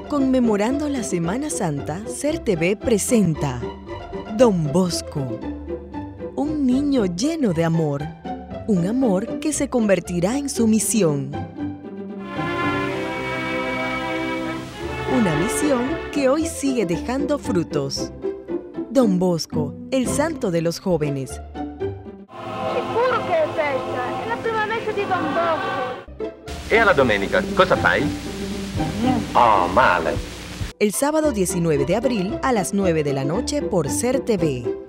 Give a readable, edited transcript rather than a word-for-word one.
Conmemorando la Semana Santa, SER TV presenta Don Bosco, un niño lleno de amor, un amor que se convertirá en su misión. Una misión que hoy sigue dejando frutos. Don Bosco, el santo de los jóvenes. Sicuro che è festa, è la prima messa di Don Bosco. E alla domenica cosa fai? Oh, male. El sábado 19 de abril a las 9 de la noche por SER TV.